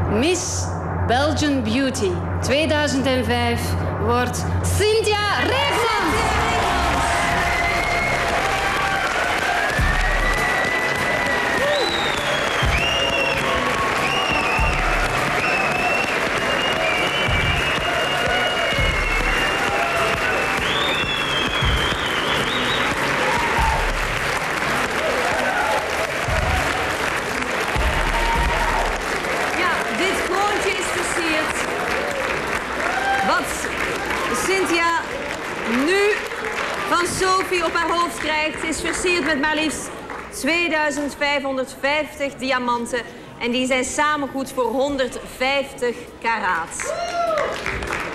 Miss Belgian Beauty 2005 wordt Cynthia Reefmans. Cynthia nu van Sophie op haar hoofd krijgt, is versierd met maar liefst 2550 diamanten. En die zijn samen goed voor 150 karaat.